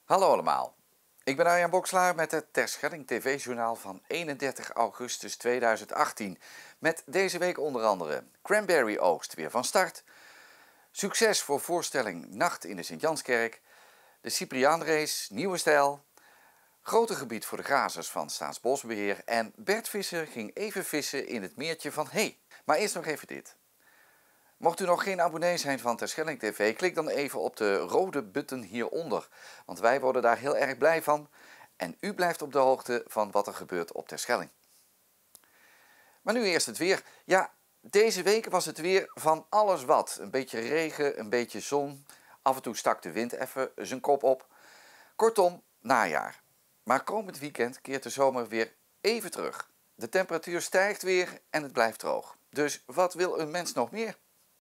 Hallo allemaal, ik ben Arjan Boxelaar met het Terschelling TV-journaal van 31 augustus 2018. Met deze week onder andere Cranberry oogst weer van start, succes voor voorstelling Nacht in de Sint-Janskerk, de Cypriaanrace, nieuwe stijl, groter gebied voor de grazers van Staatsbosbeheer en Bert Visser ging even vissen in het meertje van Hey. Maar eerst nog even dit. Mocht u nog geen abonnee zijn van Terschelling TV, klik dan even op de rode button hieronder. Want wij worden daar heel erg blij van en u blijft op de hoogte van wat er gebeurt op Terschelling. Maar nu eerst het weer. Ja, deze week was het weer van alles wat. Een beetje regen, een beetje zon. Af en toe stak de wind even zijn kop op. Kortom, najaar. Maar komend weekend keert de zomer weer even terug. De temperatuur stijgt weer en het blijft droog. Dus wat wil een mens nog meer?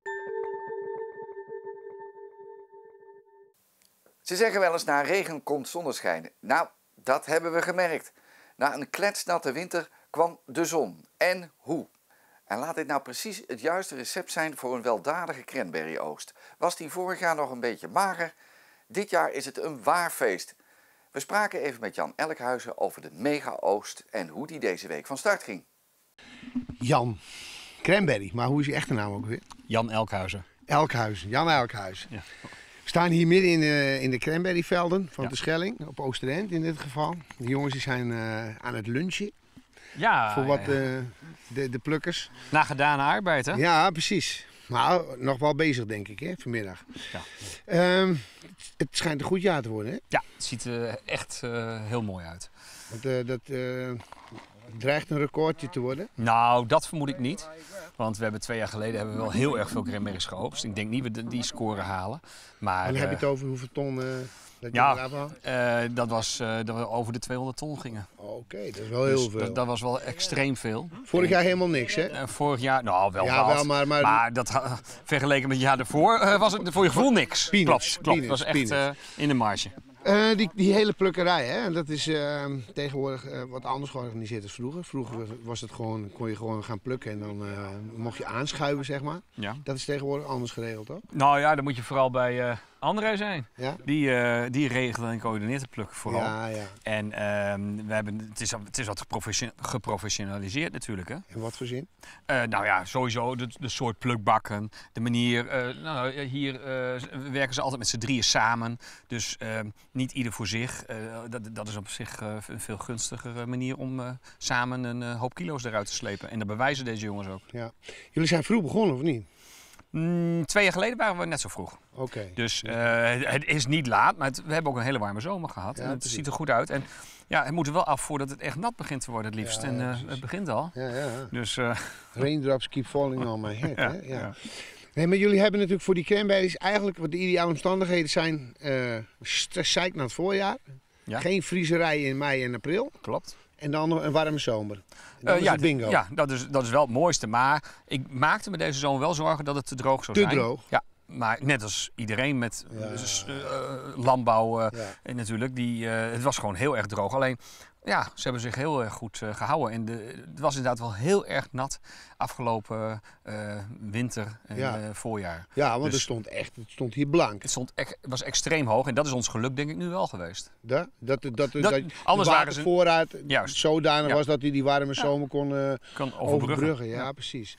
Ze zeggen wel eens na regen komt zonneschijn. Nou, dat hebben we gemerkt. Na een kletsnatte winter kwam de zon. En hoe? En laat dit nou precies het juiste recept zijn voor een weldadige cranberry-oogst. Was die vorig jaar nog een beetje mager? Dit jaar is het een waar feest. We spraken even met Jan Elkhuizen over de mega-oogst en hoe die deze week van start ging. Jan Cranberry, maar hoe is je echte naam ook weer? Jan Elkhuizen. Elkhuizen, Jan Elkhuizen. Ja. We staan hier midden in de cranberryvelden van Terschelling, op Oosterend in dit geval. De jongens die zijn aan het lunchen. Ja. Voor wat de plukkers. Nagedane arbeid, hè? Ja, precies. Nou, nog wel bezig denk ik, hè, vanmiddag. Ja. Het schijnt een goed jaar te worden, hè? Ja, het ziet er echt heel mooi uit. Want dat dreigt een recordje te worden. Nou, dat vermoed ik niet. Want we hebben 2 jaar geleden wel heel erg veel cranberries geoogst. Ik denk niet dat we die score halen. Maar Dan heb je het over hoeveel ton dat je ja, eraf haalt? dat was dat we over de 200 ton gingen. Oké, dat is wel heel veel. Dat was wel extreem veel. Vorig jaar helemaal niks, hè? Vorig jaar, nou wel Ja, wat. wel, Maar dat, vergeleken met het jaar ervoor was het voor je gevoel niks. Peanuts, Klopt. Het was echt in de marge. Die hele plukkerij, hè? Dat is tegenwoordig wat anders georganiseerd als vroeger. Vroeger was het gewoon, kon je gewoon gaan plukken en dan mocht je aanschuiven, zeg maar. Ja. Dat is tegenwoordig anders geregeld, toch? Nou ja, dan moet je vooral bij André zijn. Ja? Die regelt en coördineert het plukken vooral. Ja, ja. En het is wat geprofessionaliseerd natuurlijk. Hè? In wat voor zin? Nou ja, sowieso de soort plukbakken, de manier. Hier werken ze altijd met z'n drieën samen. Dus niet ieder voor zich. Dat is op zich een veel gunstigere manier om samen een hoop kilo's eruit te slepen. En dat bewijzen deze jongens ook. Ja. Jullie zijn vroeg begonnen, of niet? 2 jaar geleden waren we net zo vroeg. Oké. Dus het is niet laat, maar we hebben ook een hele warme zomer gehad. Ja, en het precies. ziet er goed uit. En ja, het moet er wel af voordat het echt nat begint te worden het liefst. Ja, en precies. het begint al. Ja. Dus Raindrops keep falling on my head, ja, hè? Ja. ja. Nee, maar jullie hebben natuurlijk voor die cranberries eigenlijk, wat de ideale omstandigheden zijn, zeik naar het voorjaar. Ja. Geen vriezerij in mei en april. Klopt. En dan een warme zomer. En dan is het bingo. Ja, dat is wel het mooiste. Maar ik maakte me deze zomer wel zorgen dat het te droog zou zijn. Te droog? Ja. Maar net als iedereen met Ja. landbouw natuurlijk, het was gewoon heel erg droog. Alleen, ja, ze hebben zich heel erg goed gehouden. En het was inderdaad wel heel erg nat afgelopen winter en voorjaar. Ja, want Dus het stond hier blank. het was extreem hoog en dat is ons geluk denk ik nu wel geweest. Dat anders de waren ze watervoorraad Juist. zodanig Ja. was dat hij die warme zomer kon kan overbruggen. Ja, precies.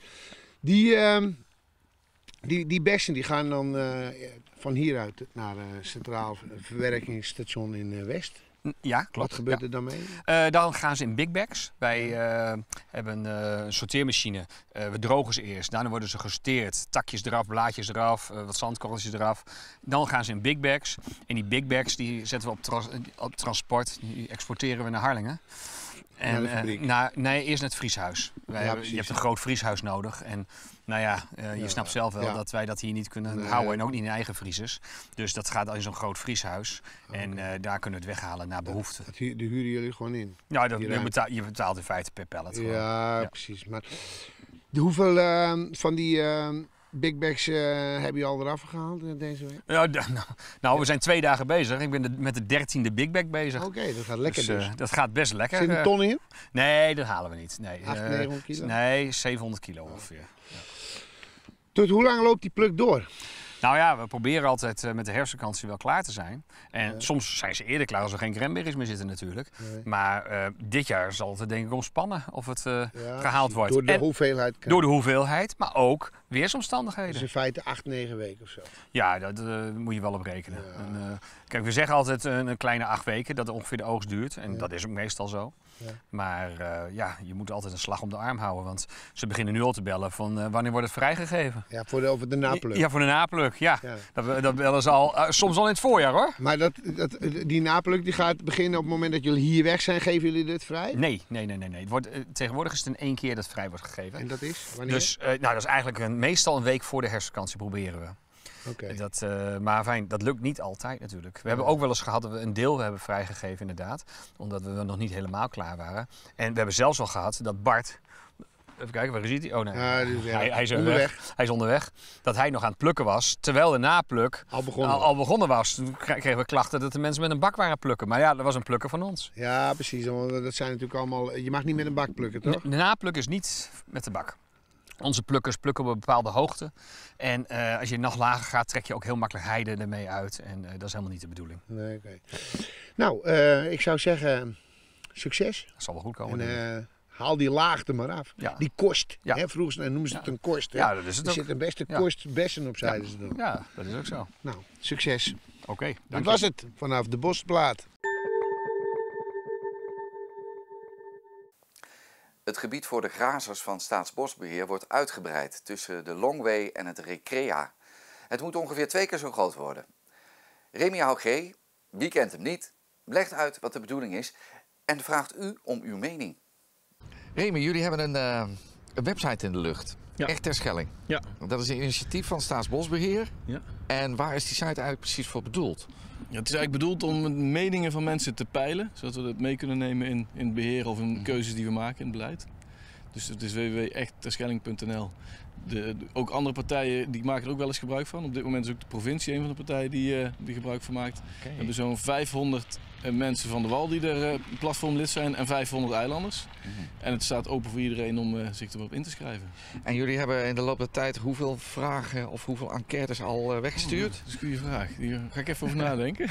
Die bessen die gaan dan van hieruit naar Centraal Verwerkingsstation in West. Ja, klopt. Wat gebeurt Ja. er dan mee? Dan gaan ze in big bags. Wij hebben een sorteermachine. We drogen ze eerst. Daarna worden ze gesorteerd. Takjes eraf, blaadjes eraf, wat zandkorreltjes eraf. Dan gaan ze in big bags. En die big bags die zetten we op transport. Die exporteren we naar Harlingen. En, naar de fabriek? Nee, eerst naar het vrieshuis. Je hebt een groot vrieshuis nodig. En nou ja, je snapt zelf wel dat wij dat hier niet kunnen houden. En ook niet in eigen vriezers. Dus dat gaat in zo'n groot vrieshuis. En daar kunnen we het weghalen naar behoefte. Die huren jullie gewoon in? Ja, je betaalt in feite per pallet. Ja, precies. Maar hoeveel van die big bags hebben je al eraf gehaald deze week? Ja, nou, we zijn 2 dagen bezig. Ik ben met de 13e Big Bag bezig. Oké, dat gaat lekker dus. Dat gaat best lekker. Zit een ton in? Nee, dat halen we niet. Nee, 800, 900 kilo? Nee, 700 kilo ongeveer. Ja. Tot hoe lang loopt die pluk door? Nou ja, we proberen altijd met de herfstvakantie wel klaar te zijn. En soms zijn ze eerder klaar als er geen cranberries meer zitten natuurlijk. Nee. Maar dit jaar zal het denk ik omspannen of het gehaald wordt. Door de hoeveelheid. Door de hoeveelheid, maar ook weersomstandigheden. Dus in feite 8-9 weken of zo. Ja, dat moet je wel op rekenen. Ja. En, kijk, we zeggen altijd een kleine 8 weken dat ongeveer de oogst duurt. En dat is ook meestal zo. Ja. Maar je moet altijd een slag om de arm houden. Want ze beginnen nu al te bellen van wanneer wordt het vrijgegeven? Ja, over de napluk. Ja, voor de napluk. Ja. Dat bellen ze al, soms al in het voorjaar hoor. Maar die napluk die gaat beginnen op het moment dat jullie hier weg zijn. Geven jullie dit vrij? Nee. Het wordt, tegenwoordig is het in 1 keer dat vrij wordt gegeven. En dat is? Wanneer? Dus dat is eigenlijk meestal een week voor de herfstvakantie proberen we. Okay. Maar fijn, dat lukt niet altijd natuurlijk. We hebben ook wel eens gehad dat we een deel hebben vrijgegeven inderdaad. Omdat we nog niet helemaal klaar waren. En we hebben zelfs al gehad dat Bart... Even kijken, waar zit hij? Oh nee, hij is onderweg. Hij is onderweg. Dat hij nog aan het plukken was, terwijl de napluk al begonnen was. Toen kregen we klachten dat de mensen met een bak waren plukken. Maar ja, dat was een plukken van ons. Ja, precies. Dat zijn natuurlijk allemaal... Je mag niet met een bak plukken, toch? De napluk is niet met de bak. Onze plukkers plukken op een bepaalde hoogte. En als je nog lager gaat, trek je ook heel makkelijk heide ermee uit. En dat is helemaal niet de bedoeling. Nee, okay. Nou, ik zou zeggen, succes. Dat zal wel goed komen. En, haal die laagte maar af. Ja. Die korst. Ja. Hè, vroeger noemen ze het een korst. Hè? Ja, dat is het ook. Er zit een beste korst bessen op, zeiden ze dan. Ja, dat is ook zo. Nou, succes. Oké, dat was het vanaf de Bosplaat. Het gebied voor de grazers van Staatsbosbeheer wordt uitgebreid tussen de Longway en het Recrea. Het moet ongeveer 2 keer zo groot worden. Remy Augé, wie kent hem niet, legt uit wat de bedoeling is en vraagt u om uw mening. Remy, jullie hebben een website in de lucht. Ja. Echt Terschelling. Ja. Dat is een initiatief van Staatsbosbeheer. Ja. En waar is die site eigenlijk precies voor bedoeld? Ja, het is eigenlijk bedoeld om meningen van mensen te peilen, zodat we dat mee kunnen nemen in het beheer of in keuzes die we maken in het beleid. Dus het is www.echtterschelling.nl. Ook andere partijen die maken er ook wel eens gebruik van. Op dit moment is ook de provincie een van de partijen die gebruik van maakt. Okay. We hebben zo'n 500 mensen van de Wal die er platformlid zijn en 500 eilanders. En het staat open voor iedereen om zich erop in te schrijven. En jullie hebben in de loop der tijd hoeveel vragen of hoeveel enquêtes al weggestuurd? Dat is een goede vraag. Daar ga ik even over nadenken.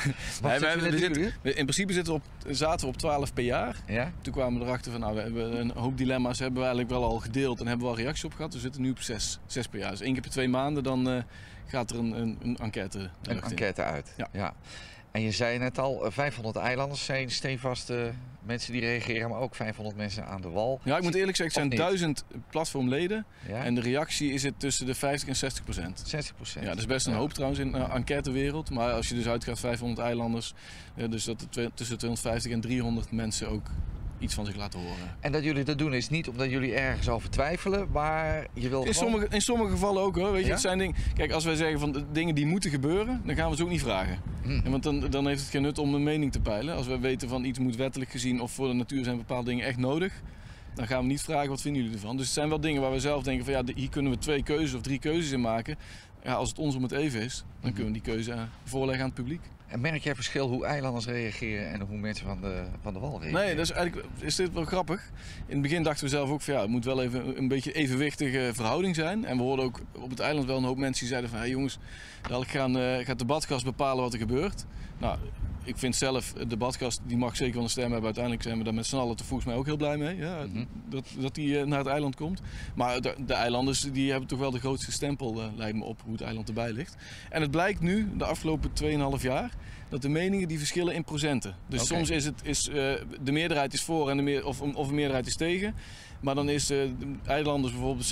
In principe zaten we op 12 per jaar. Ja? Toen kwamen we erachter van we hebben een hoop dilemma's hebben we eigenlijk wel al gedeeld en hebben we al reacties op gehad. We zitten nu op 6 per jaar. Dus 1 keer per 2 maanden dan gaat er een enquête uit. Ja. En je zei net al, 500 eilanders zijn steenvaste mensen die reageren, maar ook 500 mensen aan de wal. Ja, ik moet eerlijk zeggen, het zijn 1000 platformleden. Ja? En de reactie is het tussen de 50 en 60%. Ja, dat is best een hoop trouwens in de enquêtewereld. Maar als je dus uitgaat 500 eilanders, dus dat er tussen 250 en 300 mensen ook iets van zich laten horen. En dat jullie dat doen is niet omdat jullie ergens over twijfelen, maar je wil in sommige gevallen ook hoor. Weet je, het zijn dingen. Kijk, als wij zeggen van de dingen die moeten gebeuren, dan gaan we ze ook niet vragen. Want dan heeft het geen nut om een mening te peilen. Als we weten van iets moet wettelijk gezien of voor de natuur zijn bepaalde dingen echt nodig, dan gaan we niet vragen wat vinden jullie ervan. Dus het zijn wel dingen waar we zelf denken van hier kunnen we 2 keuzes of 3 keuzes in maken. Ja, als het ons om het even is, dan kunnen we die keuze voorleggen aan het publiek. En merk jij verschil hoe eilanders reageren en hoe mensen van de wal reageren? Nee, dat is eigenlijk dit wel grappig. In het begin dachten we zelf ook van het moet wel even een beetje evenwichtige verhouding zijn. En we hoorden ook op het eiland wel een hoop mensen die zeiden van jongens, dadelijk gaat de badgast bepalen wat er gebeurt. Nou, ik vind zelf, de badgast die mag zeker wel een stem hebben. Uiteindelijk zijn we daar met z'n allen volgens mij ook heel blij mee. Ja, dat die naar het eiland komt. Maar de eilanders die hebben toch wel de grootste stempel, lijkt me op, hoe het eiland erbij ligt. En het blijkt nu, de afgelopen 2,5 jaar, dat de meningen die verschillen in procenten. Dus soms is de meerderheid is voor en of een meerderheid is tegen. Maar dan is de eilanders bijvoorbeeld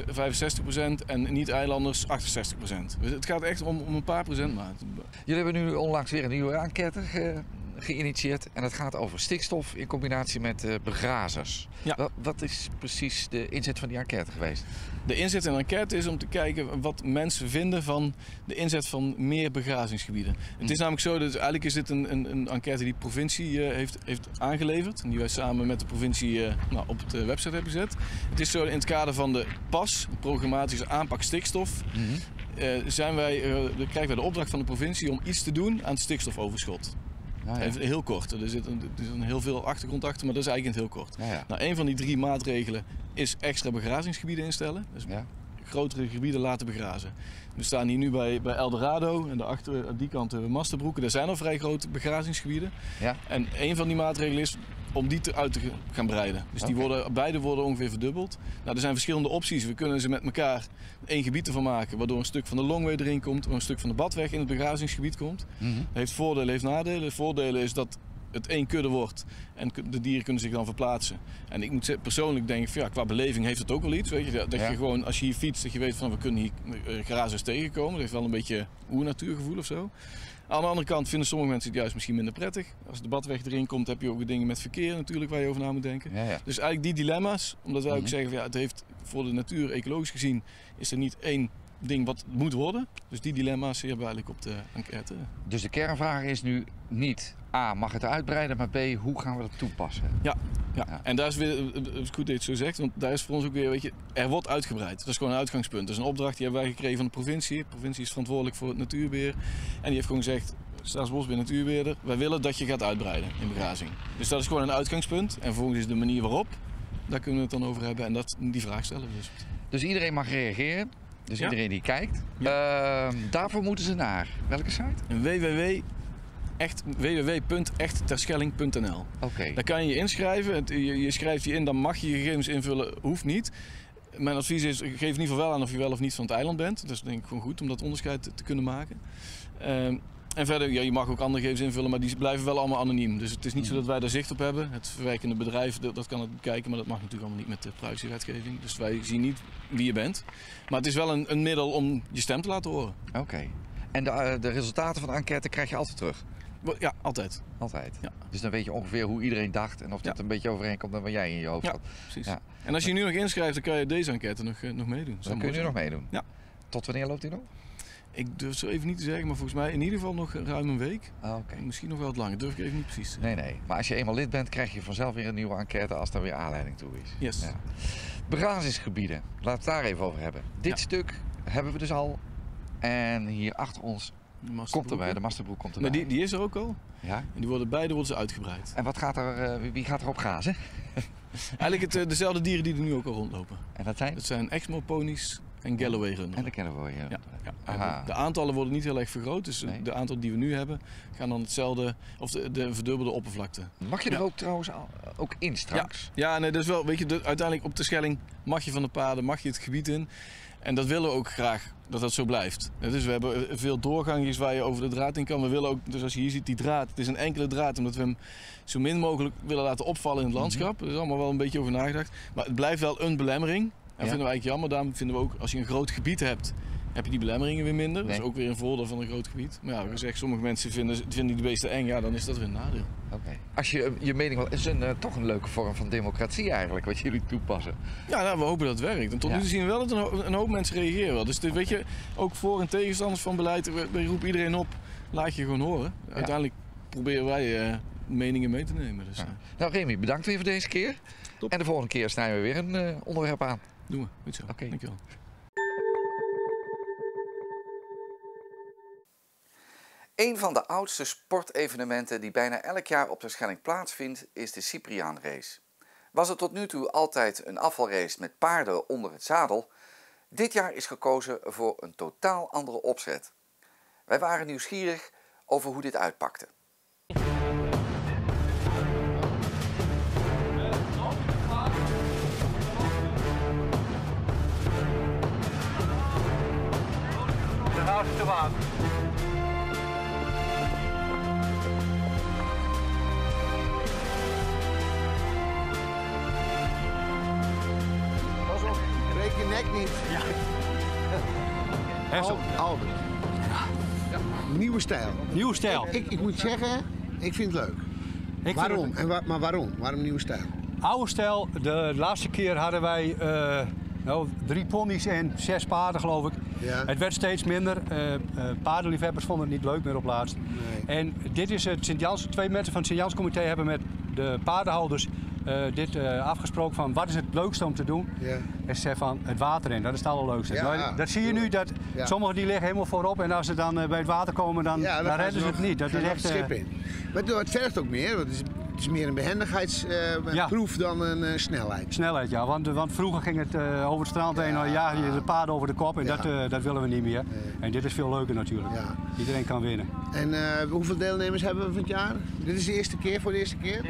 65% en niet-eilanders 68%. Dus het gaat echt om een paar procentmaat. Jullie hebben nu onlangs weer een nieuwe enquête geïnitieerd. En het gaat over stikstof in combinatie met begrazers. Ja. Wat is precies de inzet van die enquête geweest? De inzet in de enquête is om te kijken wat mensen vinden van de inzet van meer begrazingsgebieden. Het is namelijk zo dat eigenlijk is dit een enquête die de provincie heeft aangeleverd. En die wij samen met de provincie op de website hebben gezet. Het is zo in het kader van de PAS, programmatische aanpak stikstof. Krijgen wij de opdracht van de provincie om iets te doen aan het stikstofoverschot. Ah, ja. Heel kort. Er zit heel veel achtergrond achter, maar dat is eigenlijk in het heel kort. Ja, ja. Nou, een van die 3 maatregelen is extra begrazingsgebieden instellen. Dus grotere gebieden laten begrazen. We staan hier nu bij Eldorado en daarachter aan die kant Masterbroeken. Daar zijn al vrij grote begrazingsgebieden. Ja. En een van die maatregelen is om die uit te gaan breiden. Dus beide worden ongeveer verdubbeld. Nou, er zijn verschillende opties. We kunnen ze met elkaar één gebied ervan maken, waardoor een stuk van de Longway erin komt, of een stuk van de Badweg in het begrazingsgebied komt. Dat heeft voordelen, heeft nadelen. De voordelen is dat het één kudde wordt en de dieren kunnen zich dan verplaatsen. En ik moet persoonlijk denken, van, ja, qua beleving heeft het ook wel iets. Weet je, dat je gewoon, als je hier fietst, dat je weet van we kunnen hier grazers tegenkomen. Dat heeft wel een beetje oer-natuurgevoel of zo. Aan de andere kant vinden sommige mensen het juist misschien minder prettig. Als de Badweg erin komt, heb je ook dingen met verkeer natuurlijk waar je over na moet denken. Ja, ja. Dus eigenlijk die dilemma's, omdat wij ook zeggen, van, ja, het heeft voor de natuur, ecologisch gezien, is er niet één ding wat moet worden. Dus die dilemma's hebben we eigenlijk op de enquête. Dus de kernvraag is nu niet A, mag het uitbreiden, maar B, hoe gaan we dat toepassen? Ja. En daar is weer, het is goed dat je het zo zegt, want daar is voor ons ook weer, weet je, er wordt uitgebreid. Dat is gewoon een uitgangspunt. Dat is een opdracht die hebben wij gekregen van de provincie. De provincie is verantwoordelijk voor het natuurbeheer. En die heeft gewoon gezegd, Staatsbosbeheer natuurbeheerder, wij willen dat je gaat uitbreiden in begrazing. Dus dat is gewoon een uitgangspunt. En vervolgens is de manier waarop, daar kunnen we het dan over hebben en die vraag stellen we Dus iedereen mag reageren? Dus iedereen die kijkt. Daarvoor moeten ze naar welke site? www.echtterschelling.nl. Okay. Daar kan je je inschrijven. Je schrijft je in, dan mag je je gegevens invullen, hoeft niet. Mijn advies is, geef in ieder geval wel aan of je wel of niet van het eiland bent. Dat is denk ik gewoon goed om dat onderscheid te kunnen maken. En verder, ja, je mag ook andere gegevens invullen, maar die blijven wel allemaal anoniem. Dus het is niet zo dat wij daar zicht op hebben. Het verwerkende bedrijf, dat kan het bekijken, maar dat mag natuurlijk allemaal niet met de privacywetgeving. Dus wij zien niet wie je bent. Maar het is wel een middel om je stem te laten horen. Oké. En de resultaten van de enquête krijg je altijd terug? Ja, altijd. Altijd? Ja. Dus dan weet je ongeveer hoe iedereen dacht en of dat een beetje overeenkomt met wat jij in je hoofd had. Precies. Ja. En als je nu nog inschrijft, dan kan je deze enquête nog meedoen. Dan kun je nu nog meedoen? Ja. Tot wanneer loopt die nog? Ik durf zo even niet te zeggen, maar volgens mij in ieder geval nog ruim een week. Okay. Misschien nog wel wat langer, durf ik even niet precies. Nee. Maar als je eenmaal lid bent, krijg je vanzelf weer een nieuwe enquête als er weer aanleiding toe is. Yes. Ja. Begrazingsgebieden, laten we het daar even over hebben. Dit stuk hebben we dus al. En hier achter ons komt erbij, de Masterbroek komt erbij. Maar die is er ook al. Ja? En beide worden ze uitgebreid. En wat gaat wie gaat erop grazen? Eigenlijk dezelfde dieren die er nu ook al rondlopen. En dat zijn? Dat zijn Exmoor ponies en Galloway runderen. En de Galloway runderen. Ja. De aantallen worden niet heel erg vergroot. Dus de aantal die we nu hebben gaan dan hetzelfde, of de verdubbelde oppervlakte. Mag je er ook trouwens ook in straks? Ja, nee, dat is wel, weet je, uiteindelijk op de Schelling mag je van de paden, mag je het gebied in. En dat willen we ook graag, dat dat zo blijft. Dus we hebben veel doorgangjes waar je over de draad in kan. We willen ook, dus als je hier ziet, die draad, het is een enkele draad, omdat we hem zo min mogelijk willen laten opvallen in het landschap. Er is allemaal wel een beetje over nagedacht. Maar het blijft wel een belemmering. En vinden we eigenlijk jammer. Daarom vinden we ook, als je een groot gebied hebt, heb je die belemmeringen weer minder. Dat is ook weer een voordeel van een groot gebied. Maar ja, gezegd, sommige mensen vinden die beesten eng, ja, dan is dat weer een nadeel. Okay. Als je mening wel, is toch een leuke vorm van democratie eigenlijk, wat jullie toepassen. Ja, nou, we hopen dat het werkt. En tot nu toe zien we wel dat een hoop mensen reageren wel. Dus weet je, ook voor- en tegenstanders van beleid, we roepen iedereen op, laat je gewoon horen. Uiteindelijk proberen wij meningen mee te nemen. Dus, Nou Remy, bedankt weer voor deze keer. Top. En de volgende keer snijden we weer een onderwerp aan. Doen we, goed zo. Okay. Dankjewel. Een van de oudste sportevenementen die bijna elk jaar op de Schelling plaatsvindt is de Cypriaan Race. Was het tot nu toe altijd een afvalrace met paarden onder het zadel? Dit jaar is gekozen voor een totaal andere opzet. Wij waren nieuwsgierig over hoe dit uitpakte. De laatste waan. Breek je nek niet. Ja. Albert. Ja. Nieuwe stijl. Nieuwe stijl. Ik moet zeggen, ik vind het leuk. Waarom? Maar waarom? Waarom nieuwe stijl? Oude stijl. De laatste keer hadden wij 3 ponies en 6 paarden, geloof ik. Ja. Het werd steeds minder. Paardenliefhebbers vonden het niet leuk meer op laatst. Nee. En dit is het Sint-Jans. 2 mensen van het Sint-Jans-comité hebben met de paardenhouders dit afgesproken van wat is het leukste om te doen. Ja. En ze zeggen van het water in, dat is het allerleukste. Ja, dat zie je nu, dat sommigen die liggen helemaal voorop en als ze dan bij het water komen, dan redden ze het niet. Dat is echt schip in. Maar het vergt ook meer, want het is Het is meer een behendigheidsproef dan een snelheid. Snelheid, ja. Want vroeger ging het over het strand heen, dan jaag je de paarden over de kop en dat willen we niet meer. Nee. En dit is veel leuker natuurlijk. Ja. Iedereen kan winnen. En hoeveel deelnemers hebben we van het jaar? Dit is de eerste keer, voor de eerste keer?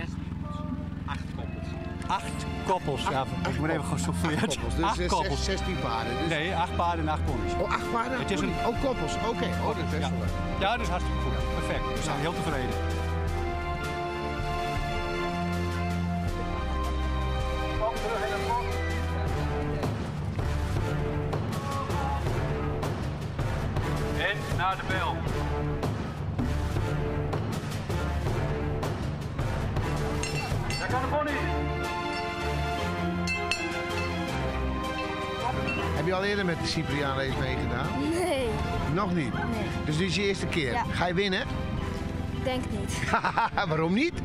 8 koppels. Ja, ik moet even gestoffeerd. 8 koppels, dus 8 koppels. 16 paarden. Dus... Nee, 8 paarden en 8 ponies. Oh, 8 paarden? Het is een... Oh, koppels. Oké. Oh, dat is best wel leuk. Ja, dat is hartstikke goed. Perfect. We zijn heel tevreden. En naar de bel. Daar kan de pony. Heb je al eerder met de Cypriaan race meegedaan? Nee, Nog niet? nee, Dus dit is je eerste keer? Ja. Ga je winnen? denk niet. Waarom niet?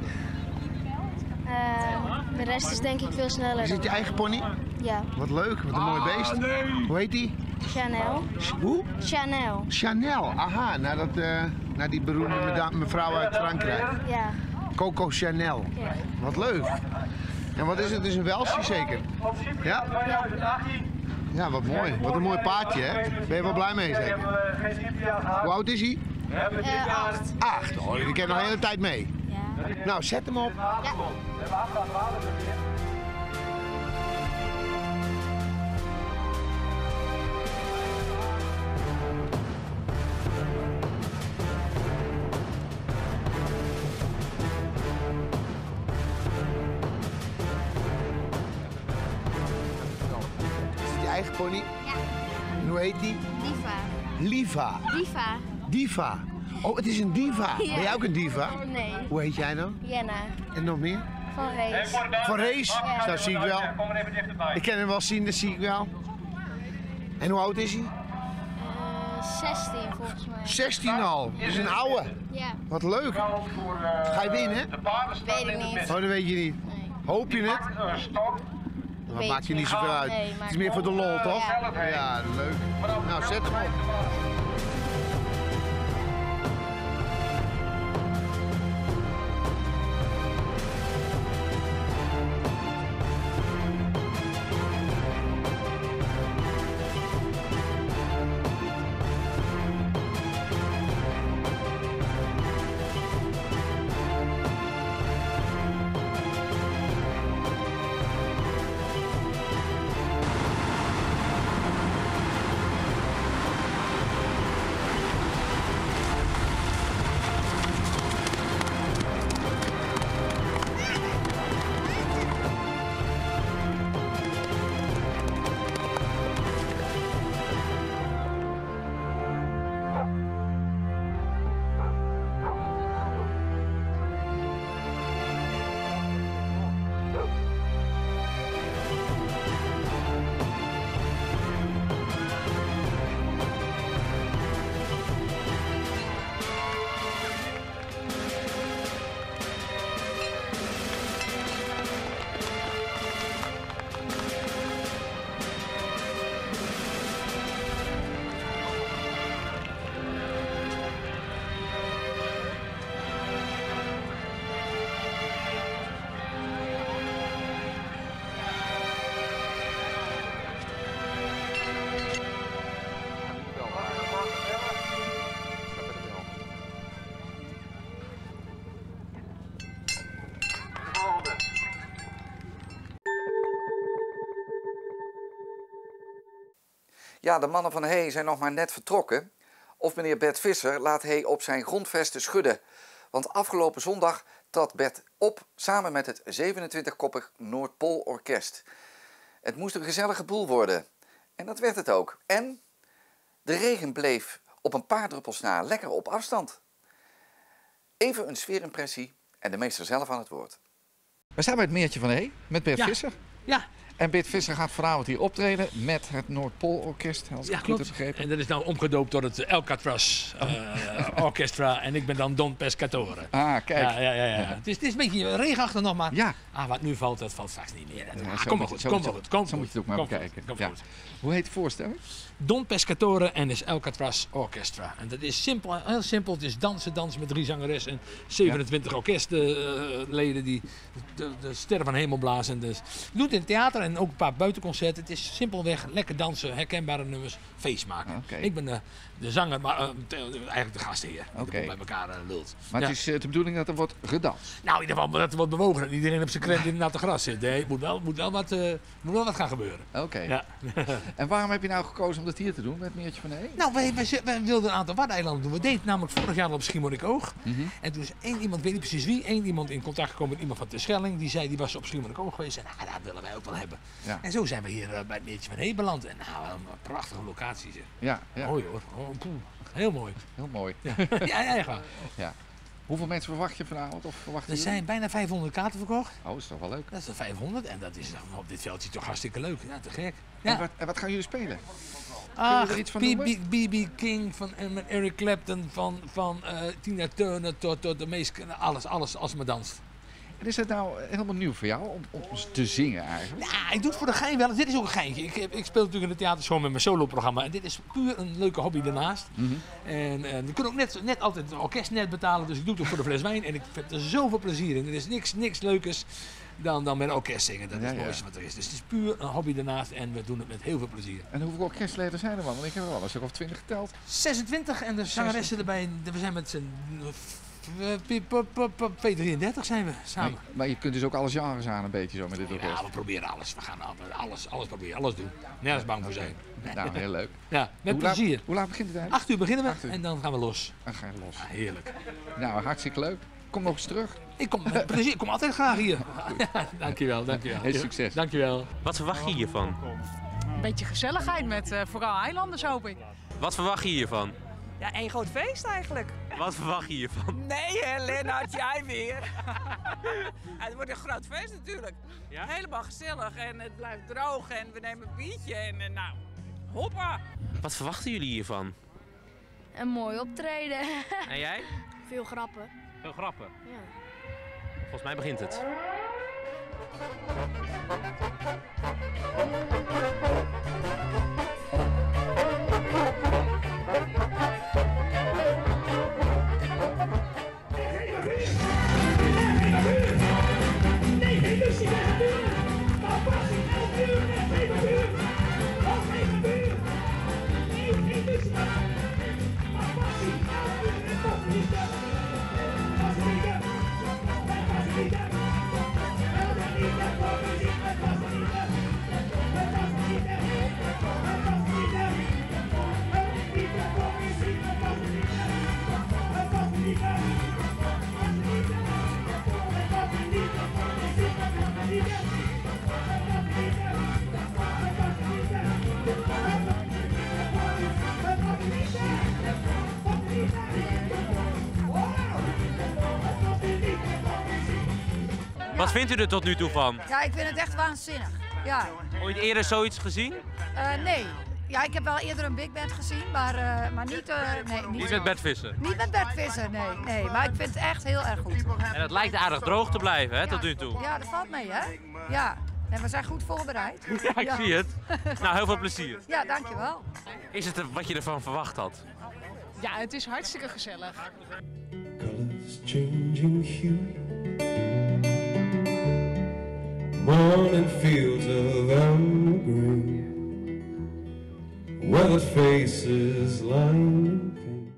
De rest is denk ik veel sneller. Is het je eigen pony? Ja, Wat leuk, wat een mooi beest. Hoe heet die? Chanel. Hoe? Chanel, Chanel, aha, naar die beroemde mevrouw uit Frankrijk. ja. Coco Chanel. Ja. Wat leuk. En wat is het? Het is een Welsje zeker? Ja? Ja, wat mooi. Wat een mooi paardje, hè? Ben je wel blij mee zeker? Hoe oud is hij? 8. 8. Oh, die kent nog de hele tijd mee. Ja. Nou, zet hem op. Ja. Is het je eigen pony? Ja. En hoe heet die? Diva. Liva. Diva. Diva. Oh, het is een diva. Ja. Ben jij ook een diva? Nee. Hoe heet jij dan? Jenna. En nog meer? Van Rees. Van Rees? Ja. Dat zie ik wel. Ik kan hem wel zien, dat zie ik wel. En hoe oud is hij? 16 volgens mij. 16 al. Dat is een oude. Ja. Wat leuk. Ga je winnen? Weet ik niet. Oh, dat weet je niet. Nee. Hoop je het? Dat Weet maakt je je. niet zoveel uit. Nee, Het is meer voor de lol, toch? Ja. Ja, leuk. Nou, zet hem op. Ja, de mannen van Hey zijn nog maar net vertrokken. Of meneer Bert Visser laat Hey op zijn grondvesten schudden. Want afgelopen zondag trad Bert op samen met het 27-koppig Noordpoolorkest. Het moest een gezellige boel worden. En dat werd het ook. En de regen bleef op een paar druppels na lekker op afstand. Even een sfeerimpressie en de meester zelf aan het woord. We staan bij het meertje van Hey met Bert Visser. Ja, En Bert Visser gaat vanavond hier optreden met het Noordpoolorkest, als ik het goed heb begrepen. En dat is nou omgedoopt tot het Alcatraz Orchestra en ik ben dan Don Pescatore. Ah, kijk. Ja. Het is een beetje regenachtig nog, maar Ja. Wat nu valt, dat valt straks niet meer. Zo Kom maar moet goed, je- kom maar goed. Zo moet je het ook maar bekijken. Kom Ja. goed. Hoe heet de voorstelling? Don Pescatore en is Alcatraz Orchestra. En dat is simpel, heel simpel. Het is dansen met 3 zangeressen en 27 orkestleden die de sterren van hemel blazen. Dus, je doet het in het theater en ook een paar buitenconcerten. Het is simpelweg lekker dansen, herkenbare nummers, feest maken. Oké. Ik ben de zanger, maar eigenlijk de gastheer. Oké. Die bij elkaar lult. Maar Ja. het is de bedoeling dat er wordt gedanst. Nou, in ieder geval dat er wordt bewogen. Dat iedereen op zijn krent in het natte gras zit. Nee, moet wel wat gaan gebeuren. Oké. Ja. En waarom heb je nou gekozen om dat hier te doen met Meertje van Hee? Nou, wij wilden een aantal Waddeneilanden doen. We deden het namelijk vorig jaar al op Schiermonnikoog. En toen is één iemand, weet niet precies wie, iemand in contact gekomen met iemand van Terschelling. Die zei, die was op Schiermonnikoog geweest. En nou, dat willen wij ook wel hebben. Ja. En zo zijn we hier bij het Meertje van Hee beland. En nou, een prachtige locatie zeg. Ja. Mooi hoor. Heel mooi. Heel mooi. Ja, echt waar. Ja. Hoeveel mensen verwacht je vanavond? Of verwachten Er jullie? zijn bijna 500 kaarten verkocht. Oh, is toch wel leuk. Dat is er 500 en dat is op dit veldje toch hartstikke leuk. Ja, te gek. En, Ja. wat gaan jullie spelen? Ach, er iets van noemen? B.B. King met Eric Clapton van Tina Turner tot de meest alles als me danst. En is het nou helemaal nieuw voor jou om te zingen eigenlijk? Ja, ik doe het voor de gein wel. Dit is ook een geintje. Ik speel natuurlijk in het theaterschool met mijn soloprogramma. En dit is puur een leuke hobby daarnaast. En je kunt ook net altijd een orkest net betalen. Dus ik doe het ook voor de fles wijn. En ik heb er zoveel plezier in. Er is niks leukers dan met een orkest zingen. Dat is het mooiste wat er is. Dus het is puur een hobby daarnaast. En we doen het met heel veel plezier. En hoeveel orkestleden zijn er dan? Want ik heb er wel een stuk of 20 geteld. 26 en de zangeressen erbij. We zijn met z'n P33 zijn we samen. Maar je kunt dus ook alle genres aan een beetje zo met dit orkest. Ja, we proberen alles. We gaan alles proberen, alles doen. Nergens bang voor zijn. Nou, heel leuk. Ja, met plezier. Hoe laat begint het eigenlijk? 8 uur beginnen we 8 uur. en dan gaan we los. Dan ga je los. Ja, heerlijk. Nou, hartstikke leuk. Kom nog eens terug. Ik kom met plezier. Ik kom altijd graag hier. Ja, dankjewel. Heel succes. Dankjewel. Wat verwacht je hiervan? Een beetje gezelligheid met vooral eilanders, hoop ik. Wat verwacht je hiervan? Ja, één groot feest eigenlijk. Wat verwacht je hiervan? Nee, hè, Lennart, jij weer. Het wordt een groot feest natuurlijk. Ja? Helemaal gezellig en het blijft droog en we nemen een biertje en nou, hoppa. Wat verwachten jullie hiervan? Een mooi optreden. En jij? Veel grappen. Veel grappen. Ja. Volgens mij begint het. Wat vindt u er tot nu toe van? Ja, ik vind het echt waanzinnig. Ja. Ooit eerder zoiets gezien? Nee. Ja, ik heb wel eerder een big band gezien, maar niet, nee, Niet met Bert Visser. Niet met Bert Visser, nee. Maar ik vind het echt heel erg goed. En het lijkt aardig droog te blijven, hè, tot nu toe. Ja, dat valt mee, hè? Ja. En we zijn goed voorbereid. Ja, ik zie het. Nou, heel veel plezier. Ja, dankjewel. Is het wat je ervan verwacht had? Ja, het is hartstikke gezellig. Colors changing hue, morning fields of emerald green, weathered faces lined in pain.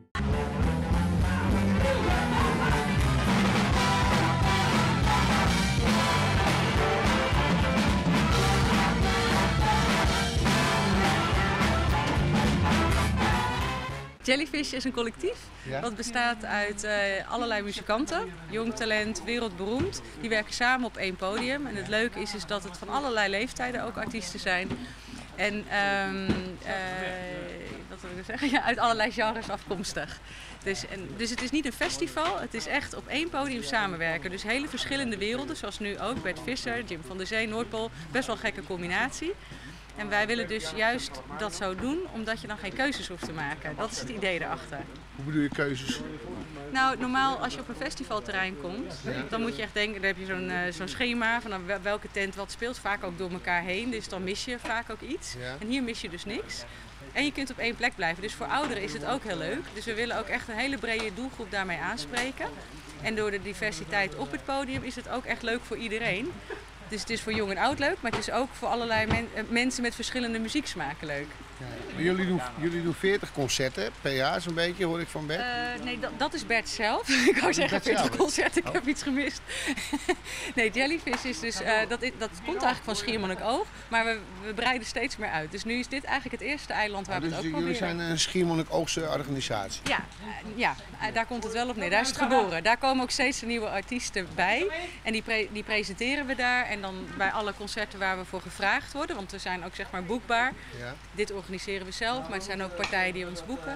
Jellyfish is een collectief Ja. wat bestaat uit allerlei muzikanten, jong talent, wereldberoemd. Die werken samen op één podium. En het leuke is dat het van allerlei leeftijden ook artiesten zijn. En wat wil ik kunnen zeggen. Ja, uit allerlei genres afkomstig. Dus het is niet een festival, het is echt op één podium samenwerken. Dus hele verschillende werelden, zoals nu ook. Bert Visser, Jim van der Zee, Noordpool. Best wel een gekke combinatie. En wij willen dus juist dat zo doen, omdat je dan geen keuzes hoeft te maken. Dat is het idee erachter. Hoe bedoel je keuzes? Nou, normaal als je op een festivalterrein komt, dan moet je echt denken, dan heb je zo'n schema van welke tent wat speelt. Vaak ook door elkaar heen, dus dan mis je vaak ook iets. Ja. En hier mis je dus niks. En je kunt op één plek blijven. Dus voor ouderen is het ook heel leuk. Dus we willen ook echt een hele brede doelgroep daarmee aanspreken. En door de diversiteit op het podium is het ook echt leuk voor iedereen. Dus het is voor jong en oud leuk, maar het is ook voor allerlei mensen met verschillende muzieksmaken leuk. Ja. Jullie doen 40 concerten per jaar zo'n beetje, hoor ik van Bert? Nee, dat is Bert zelf. Ik wou zeggen 40 concerten, ik heb iets gemist. Nee, Jellyfish is dus, dat komt eigenlijk van Schiermonnikoog, maar we breiden steeds meer uit. Dus nu is dit eigenlijk het eerste eiland waar we het ook proberen. Jullie zijn een Schiermonnikoogse organisatie? Ja, daar komt het wel op neer. Daar is het geboren. Daar komen ook steeds nieuwe artiesten bij. En die presenteren we daar. En dan bij alle concerten waar we voor gevraagd worden. Want we zijn ook zeg maar boekbaar. Ja. Dit organiseren we zelf. Maar er zijn ook partijen die ons boeken.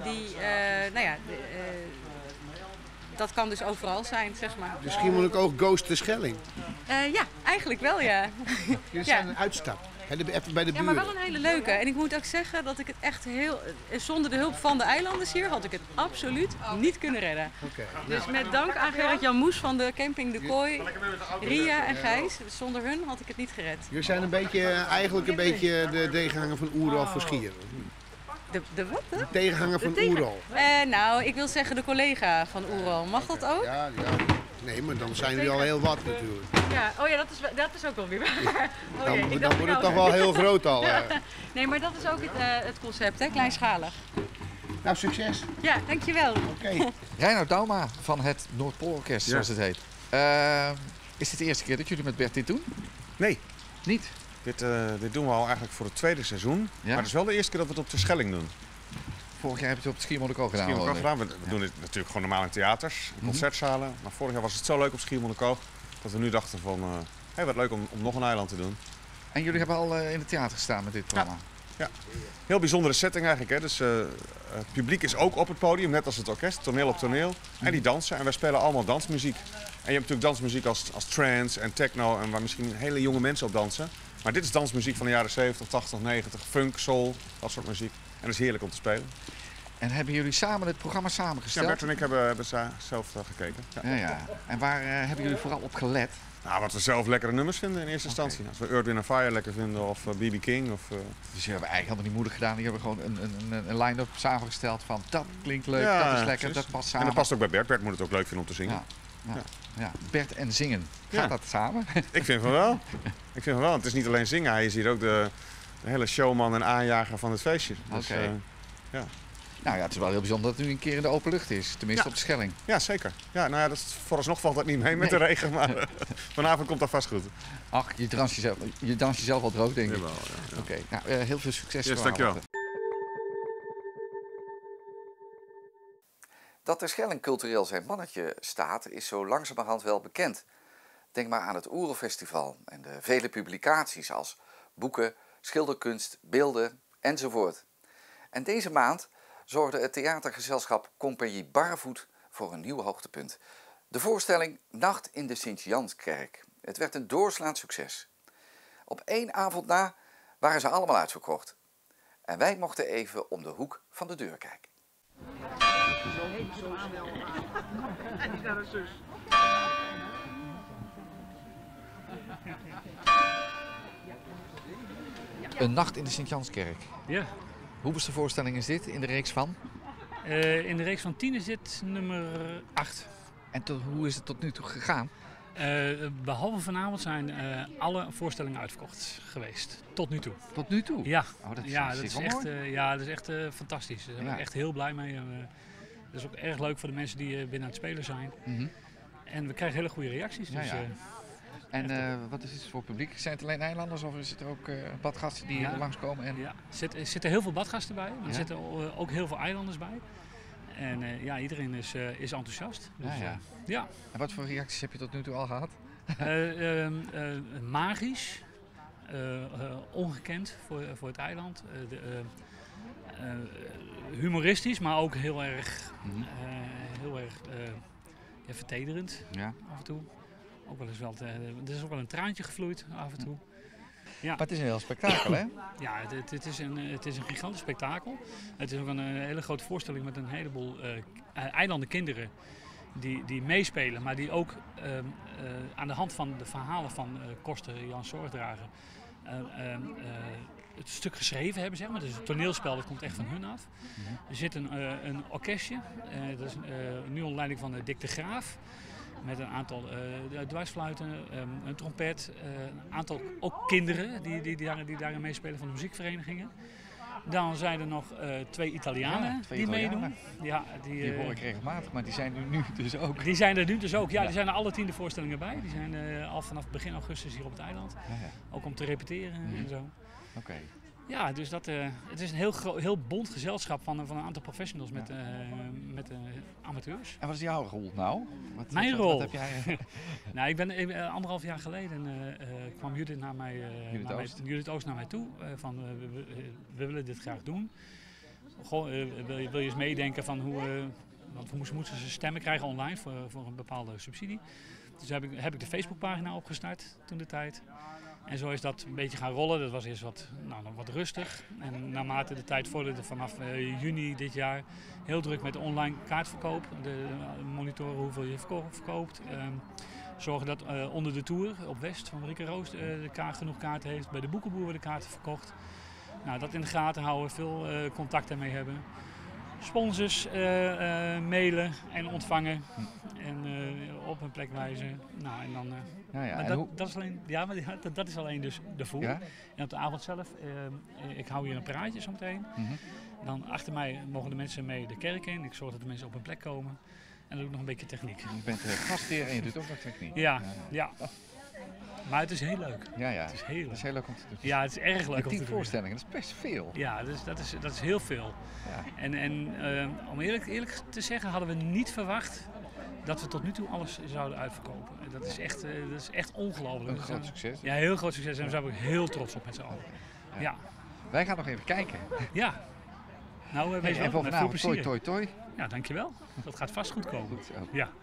Dat kan dus overal zijn, zeg maar. Dus Schiermonnikoog goes to Schelling? Ja, eigenlijk wel, ja. Jullie zijn een uitstap. Even bij de buren. Ja, maar wel een hele leuke. En ik moet ook zeggen dat ik het echt zonder de hulp van de eilanders hier had ik het absoluut niet kunnen redden. Dus met dank aan Gerrit-Jan Moes van de camping De Kooi, Ria en Gijs. Zonder hun had ik het niet gered. Jullie zijn eigenlijk een beetje de tegenhanger van Oeral voor Schier. De wat? De tegenhanger van Oeral. Nou, ik wil zeggen de collega van Oeral. Mag dat ook? Ja. Nee, maar dan zijn jullie al heel wat natuurlijk. Ja, dat is ook wel weer waar. Dan wordt het toch wel heel groot al. Nee, maar dat is ook het concept, hè? Kleinschalig. Nou, succes. Ja, dankjewel. Oké. Reinoud Dauma van het Noordpoolorkest, zoals het heet. Is dit de eerste keer dat jullie met Bert dit doen? Nee. Niet? Dit doen we al eigenlijk voor het tweede seizoen. Ja? Maar het is wel de eerste keer dat we het op de Schelling doen. Vorig jaar heb je het op het Schiermonnikoog gedaan. We doen het natuurlijk gewoon normaal in theaters, concertzalen. Maar vorig jaar was het zo leuk op Schiermonnikoog dat we nu dachten van, wat leuk om nog een eiland te doen. En jullie hebben al in het theater gestaan met dit programma? Ja. Heel bijzondere setting eigenlijk. Hè. Dus het publiek is ook op het podium, net als het orkest, toneel op toneel. En die dansen. En wij spelen allemaal dansmuziek. En je hebt natuurlijk dansmuziek als trance en techno en waar misschien hele jonge mensen op dansen. Maar dit is dansmuziek van de jaren 70, 80, 90, funk, soul, dat soort muziek. En dat is heerlijk om te spelen. En hebben jullie samen het programma samengesteld? Ja, Bert en ik hebben zelf gekeken. Ja. En waar hebben jullie vooral op gelet? Nou, wat we zelf lekkere nummers vinden in eerste instantie. Als we Earth, Wind & Fire lekker vinden of B.B. King. Dus jullie hebben eigenlijk helemaal niet moeilijk gedaan. Die hebben gewoon een line-up samengesteld van dat klinkt leuk, dat is lekker, dat past samen. En dat past ook bij Bert. Bert moet het ook leuk vinden om te zingen. Ja. Bert en zingen, gaat dat samen? Ik vind van wel. Het is niet alleen zingen, hij is hier ook de hele showman en aanjager van het feestje. Dus, Nou ja, het is wel heel bijzonder dat het nu een keer in de open lucht is. Tenminste op de Schelling. Ja, zeker. Ja, nou ja, vooralsnog valt dat niet mee met de regen, maar vanavond komt dat vast goed. Ach, je dans jezelf wel droog, denk ik. Jawel, ja. Oké, nou, heel veel succes. Yes, dankjewel. Dat de Schelling cultureel zijn mannetje staat, is zo langzamerhand wel bekend. Denk maar aan het Oerelfestival en de vele publicaties als boeken, schilderkunst, beelden enzovoort. En deze maand zorgde het theatergezelschap Compagnie Barvoet voor een nieuw hoogtepunt. De voorstelling Nacht in de Sint-Janskerk. Het werd een doorslaand succes. Op 1 avond na waren ze allemaal uitverkocht. En wij mochten even om de hoek van de deur kijken. Een nacht in de Sint-Janskerk. Ja. Hoeveelste voorstelling is dit in de reeks van? In de reeks van 10 is dit nummer 8. En hoe is het tot nu toe gegaan? Behalve vanavond zijn alle voorstellingen uitverkocht geweest. Tot nu toe. Tot nu toe? Ja. Oh, dat is echt fantastisch. Daar ben ik echt heel blij mee. Dat is ook erg leuk voor de mensen die binnen aan het spelen zijn. Mm-hmm. En we krijgen hele goede reacties. Dus, en wat is het voor publiek? Zijn het alleen eilanders of is het ook badgasten die langskomen? En... Ja, er zitten heel veel badgasten bij, maar er zitten ook heel veel eilanders bij. En iedereen is enthousiast. Dus, ja. En wat voor reacties heb je tot nu toe al gehad? Magisch, ongekend voor het eiland. humoristisch, maar ook heel erg vertederend af en toe. Ook wel eens er is ook wel een traantje gevloeid af en toe. Ja. Maar het is een heel spektakel, hè? Ja, het is een gigantisch spektakel. Het is ook een hele grote voorstelling met een heleboel eilandenkinderen die meespelen, maar die ook aan de hand van de verhalen van Koster Jan Zorgdrager het stuk geschreven hebben, zeg maar. Dus het toneelspel dat komt echt van hun af. Er zit een orkestje, dat is nu onder leiding van Dick de Graaf. Met een aantal dwarsfluiten, een trompet, een aantal ook kinderen die daarin meespelen van de muziekverenigingen. Dan zijn er nog 2 Italianen die meedoen. Ja, die hoor ik regelmatig, maar die zijn er nu dus ook. Die zijn er nu dus ook, ja. Die zijn er alle 10 de voorstellingen bij. Die zijn al vanaf begin augustus hier op het eiland. Ook om te repeteren en zo. Oké. Ja, dus het is een heel bond gezelschap van een aantal professionals met amateurs. En wat is jouw rol nou? Mijn rol? Wat heb jij? Nou, ik ben 1,5 jaar geleden kwam Judith Oost naar mij toe. Van we willen dit graag doen. Goh, wil je eens meedenken van hoe... want we moesten ze stemmen krijgen online voor een bepaalde subsidie. Dus heb ik de Facebookpagina opgestart toen de tijd. En zo is dat een beetje gaan rollen. Dat was eerst wat rustig. En naarmate de tijd vorderde vanaf juni dit jaar heel druk met de online kaartverkoop. Monitoren hoeveel je verkoopt. Zorgen dat onder de tour op West van Marieke Roos genoeg kaarten heeft. Bij de Boekenboer worden kaarten verkocht. Nou, dat in de gaten houden, veel contact ermee hebben. Sponsors mailen en ontvangen en op een plek wijzen. Nou, en dan, dat is alleen dus de voer. Ja? En op de avond zelf, ik hou hier een praatje zometeen. Dan achter mij mogen de mensen mee de kerk in. Ik zorg dat de mensen op een plek komen. En dan doe ik nog een beetje techniek. Je bent gastheer en je doet ook nog techniek. Ja. Maar het is heel leuk. Ja. Het is heel leuk. Het is heel leuk om te doen. Ja, het is erg leuk om te doen. 10 voorstellingen, dat is best veel. Ja, dat is heel veel. Ja. En om eerlijk te zeggen hadden we niet verwacht dat we tot nu toe alles zouden uitverkopen. Dat is echt ongelooflijk. Een groot succes. Ja, heel groot succes. En daar zijn we ook heel trots op met z'n allen. Ja. Wij gaan nog even kijken. Ja. Nou, wees en voor vanavond toi. Ja, dankjewel. Dat gaat vast goed komen. Goed zo. Ja.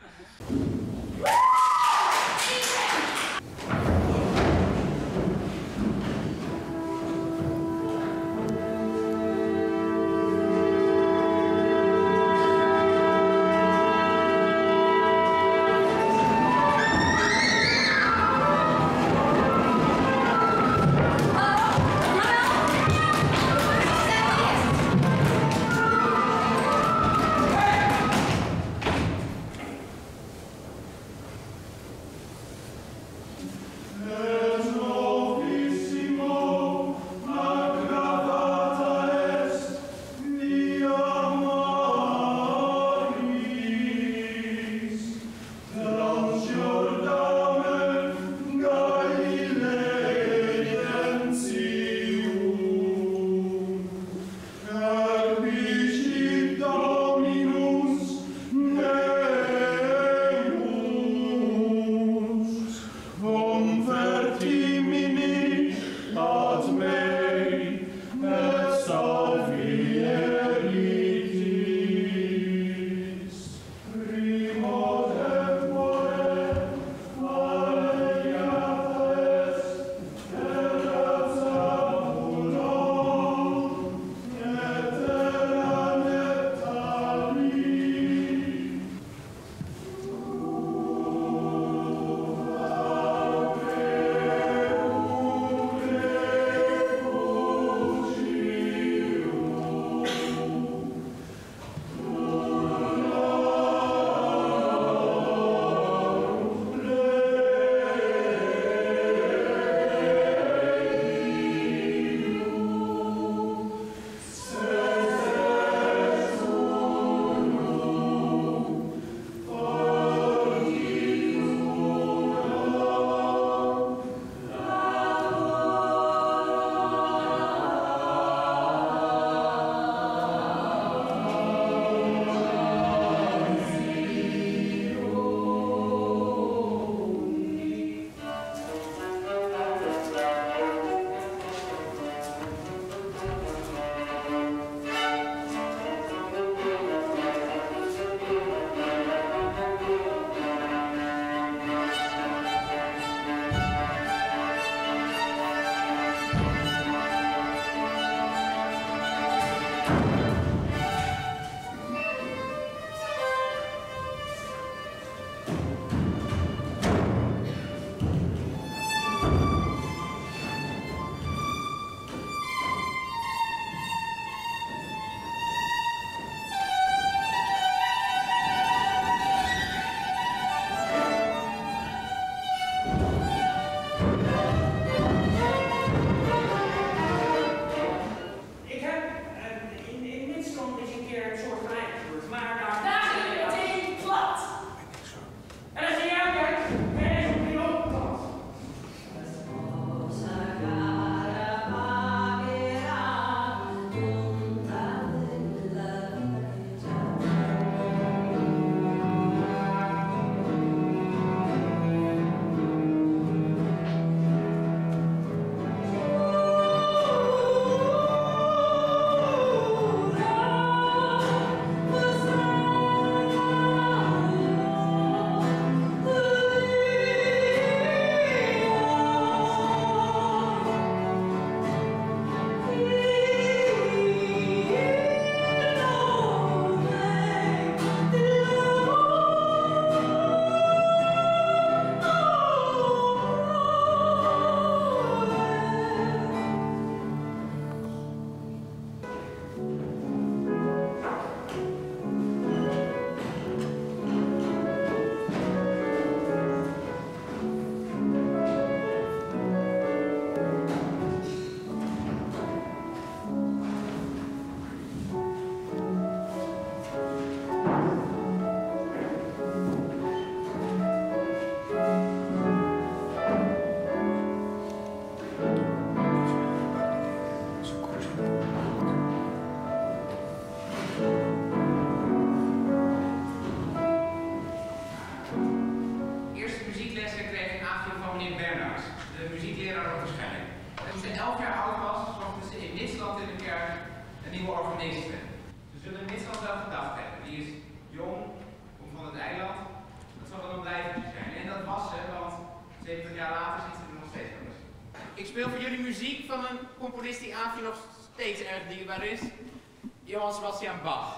Nitsland wel gedacht hebben. Die is jong, komt van het eiland. Dat zal wel een blijvertje zijn. En dat was ze, want 70 jaar later zit ze er nog steeds anders. Ik speel voor jullie muziek van een componist die Aafje nog steeds erg dierbaar is. Johann Sebastian Bach.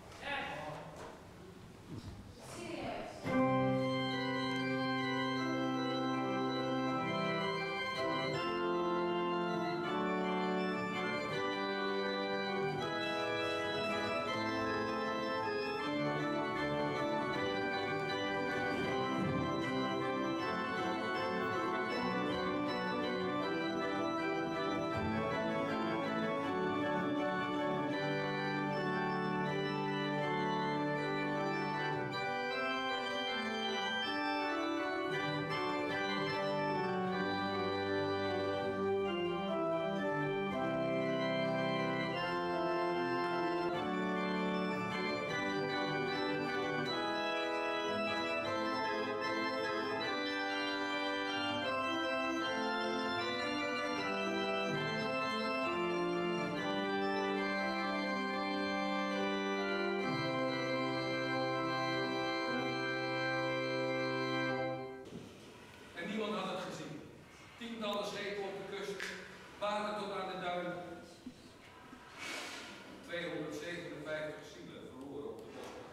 Niemand had het gezien. Tientallen schepen op de kust, water tot aan de duinen. 257 zielen verloren op de bossen.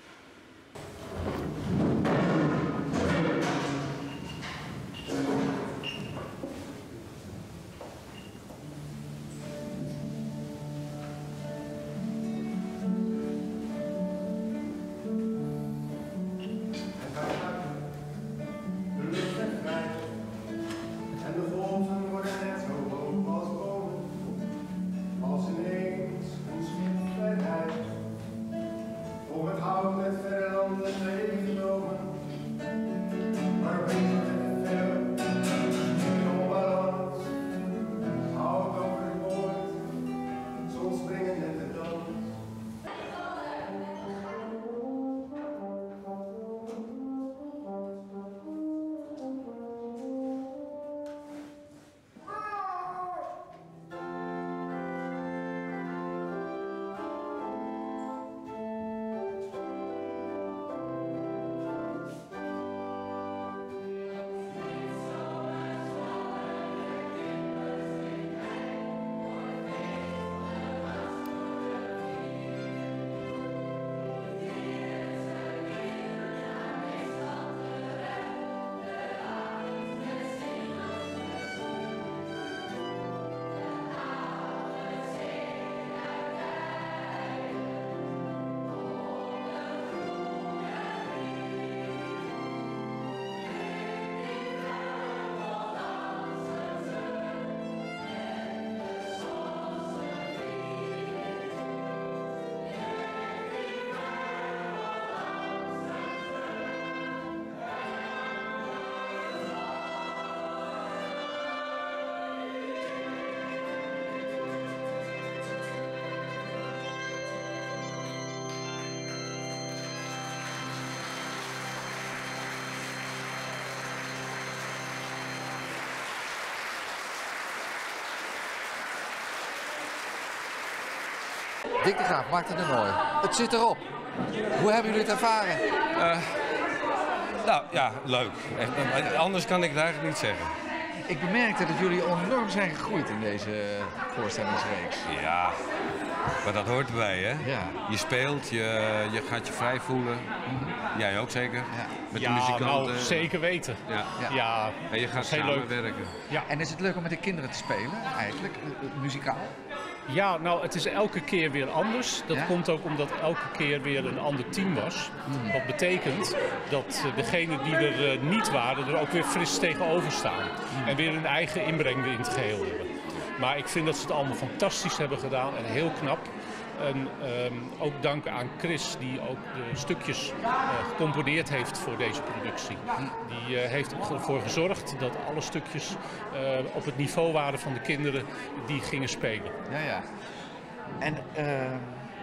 Dick de Graaf maakt het mooi. Het zit erop. Hoe hebben jullie het ervaren? Nou ja, leuk. Echt, anders kan ik het eigenlijk niet zeggen. Ik bemerkte dat jullie enorm zijn gegroeid in deze voorstellingsreeks. Ja, maar dat hoort erbij, hè? Ja. Je speelt, je gaat je vrij voelen. Jij ook zeker? Ja. Met de muzikanten. Nou, zeker weten. Ja. Ja. En je gaat heel samenwerken. Ja. En is het leuk om met de kinderen te spelen, eigenlijk, muzikaal? Ja, nou, het is elke keer weer anders. Dat komt ook omdat elke keer weer een ander team was. Wat betekent dat degenen die er niet waren, er ook weer fris tegenover staan. En weer hun eigen inbreng weer in het geheel hebben. Maar ik vind dat ze het allemaal fantastisch hebben gedaan en heel knap. En ook dank aan Chris, die ook de stukjes gecomponeerd heeft voor deze productie. Die heeft ervoor gezorgd dat alle stukjes op het niveau waren van de kinderen die gingen spelen. Ja, ja. En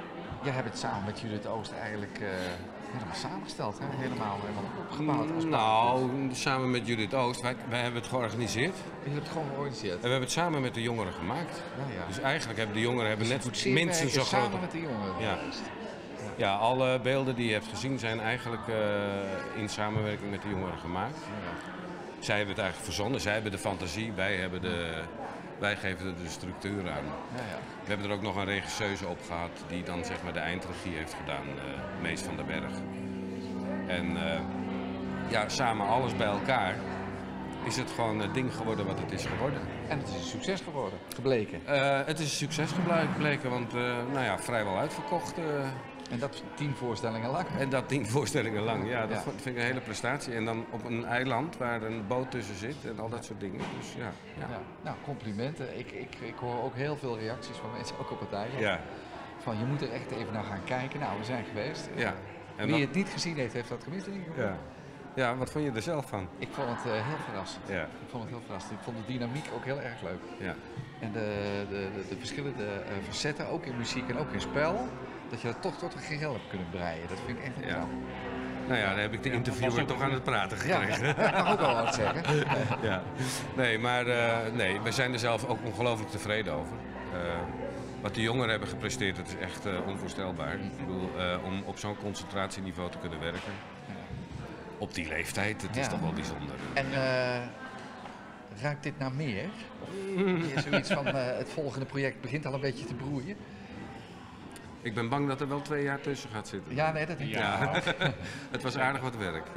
jij hebt het samen met Judith Oost eigenlijk helemaal samengesteld, hè? Helemaal opgebouwd. Als nou, samen met Judith Oost, wij hebben het georganiseerd. Je hebt het gewoon georganiseerd? En we hebben het samen met de jongeren gemaakt. Ja. Dus eigenlijk hebben de jongeren dus net minstens zo groot. Samen met de jongeren. Ja, alle beelden die je hebt gezien zijn eigenlijk in samenwerking met de jongeren gemaakt. Zij hebben het eigenlijk verzonnen, zij hebben de fantasie, wij geven er de structuur aan. We hebben er ook nog een regisseuse op gehad die dan zeg maar de eindregie heeft gedaan, Mees van den Berg. En samen alles bij elkaar is het gewoon het ding geworden wat het is geworden. En het is een succes geworden, gebleken? Het is een succes gebleken, want vrijwel uitverkocht. En dat 10 voorstellingen lang? En dat 10 voorstellingen lang, ja. Dat vind ik een hele prestatie. En dan op een eiland waar een boot tussen zit en al dat soort dingen. Dus ja. Nou, complimenten. Ik hoor ook heel veel reacties van mensen, ook op het eiland. Ja. Van, je moet er echt even naar gaan kijken. Nou, we zijn geweest. Ja. En wie het niet gezien heeft, heeft dat gemist in ieder geval. Ja. Ja, wat vond je er zelf van? Ik vond het heel verrassend. Ja. Ik vond het heel verrassend. Ik vond de dynamiek ook heel erg leuk. Ja. En de verschillende facetten, ook in muziek en ook in spel, dat je dat toch tot een geheel hebt kunnen breien. Dat vind ik echt interessant. Nou ja, dan heb ik de interviewer toch aan het praten gekregen. Ja, dat mag ook wel wat zeggen. Ja. Nee, maar we zijn er zelf ook ongelooflijk tevreden over. Wat de jongeren hebben gepresteerd, dat is echt onvoorstelbaar. Ik bedoel, om op zo'n concentratieniveau te kunnen werken. Op die leeftijd, het is toch wel bijzonder. En ruikt dit naar meer? Of is zoiets van het volgende project begint al een beetje te broeien? Ik ben bang dat er wel 2 jaar tussen gaat zitten. Ja, nee, dat denk ik. Ja. Het was aardig wat werk.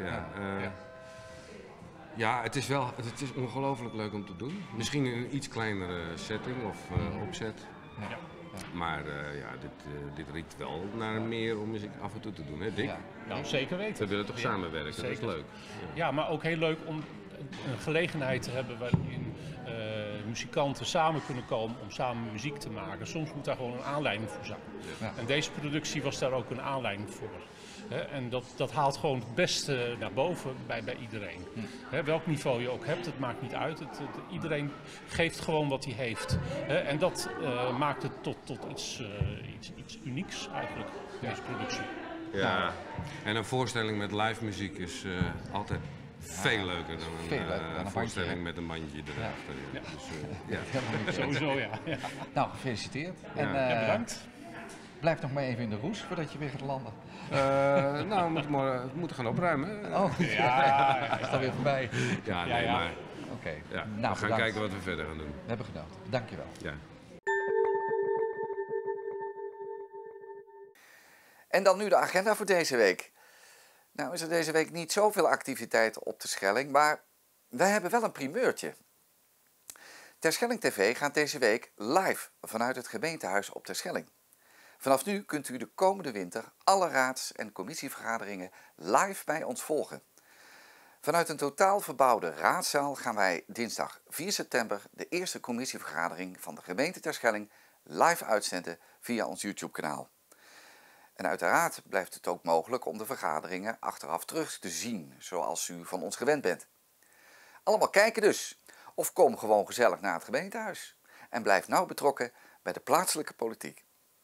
Ja, het is ongelooflijk leuk om te doen. Misschien in een iets kleinere setting of opzet. Ja. Maar dit riekt wel naar meer om muziek af en toe te doen, hè Dick? Ja. Nou, zeker weten. We willen toch samenwerken, zeker. Dat is leuk. Ja, maar ook heel leuk om een gelegenheid te hebben waarin muzikanten samen kunnen komen om samen muziek te maken. Soms moet daar gewoon een aanleiding voor zijn. Ja. En deze productie was daar ook een aanleiding voor. En dat haalt gewoon het beste naar boven bij iedereen. Welk niveau je ook hebt, het maakt niet uit. Iedereen geeft gewoon wat hij heeft. En dat maakt het tot iets unieks eigenlijk, deze productie. Ja, en een voorstelling met live muziek is altijd veel leuker dan een voorstelling met een mandje erachter. Ja. Dus, sowieso, ja. Nou, gefeliciteerd. En, bedankt. Blijf nog maar even in de roes voordat je weer gaat landen. We moeten gaan opruimen. Oh, ja, is dat weer voorbij? Ja, nee, maar... Oké. Ja, nou, we gaan kijken wat we verder gaan doen. We hebben genoten. Dankjewel. Ja. En dan nu de agenda voor deze week. Nou is er deze week niet zoveel activiteit op de Schelling, maar wij hebben wel een primeurtje. Terschelling TV gaat deze week live vanuit het gemeentehuis op Terschelling. Vanaf nu kunt u de komende winter alle raads- en commissievergaderingen live bij ons volgen. Vanuit een totaal verbouwde raadzaal gaan wij dinsdag 4 september de eerste commissievergadering van de gemeente Terschelling live uitzenden via ons YouTube-kanaal. En uiteraard blijft het ook mogelijk om de vergaderingen achteraf terug te zien, zoals u van ons gewend bent. Allemaal kijken dus, of kom gewoon gezellig naar het gemeentehuis. En blijf nauw betrokken bij de plaatselijke politiek.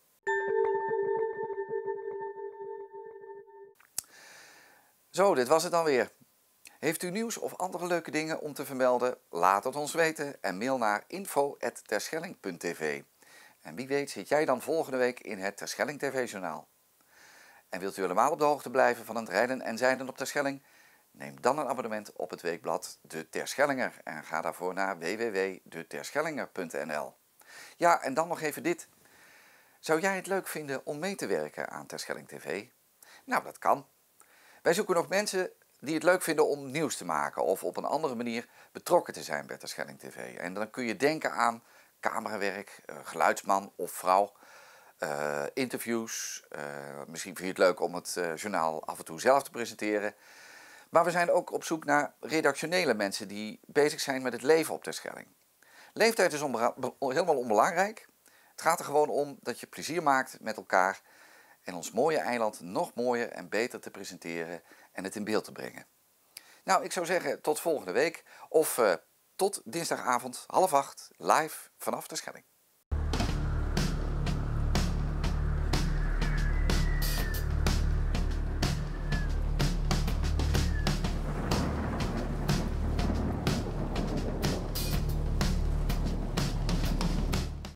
Zo, dit was het dan weer. Heeft u nieuws of andere leuke dingen om te vermelden? Laat het ons weten en mail naar info@terschelling.tv. En wie weet zit jij dan volgende week in het Terschelling TV-journaal. En wilt u helemaal op de hoogte blijven van het rijden en zeilen op Terschelling? Neem dan een abonnement op het weekblad De Terschellinger en ga daarvoor naar www.deterschellinger.nl. Ja, en dan nog even dit. Zou jij het leuk vinden om mee te werken aan Terschelling TV? Nou, dat kan. Wij zoeken nog mensen die het leuk vinden om nieuws te maken of op een andere manier betrokken te zijn bij Terschelling TV. En dan kun je denken aan camerawerk, geluidsman of vrouw, interviews. Misschien vind je het leuk om het journaal af en toe zelf te presenteren. Maar we zijn ook op zoek naar redactionele mensen die bezig zijn met het leven op Terschelling. Leeftijd is helemaal onbelangrijk. Het gaat er gewoon om dat je plezier maakt met elkaar en ons mooie eiland nog mooier en beter te presenteren en het in beeld te brengen. Nou, ik zou zeggen tot volgende week of tot dinsdagavond 7:30 live vanaf Terschelling.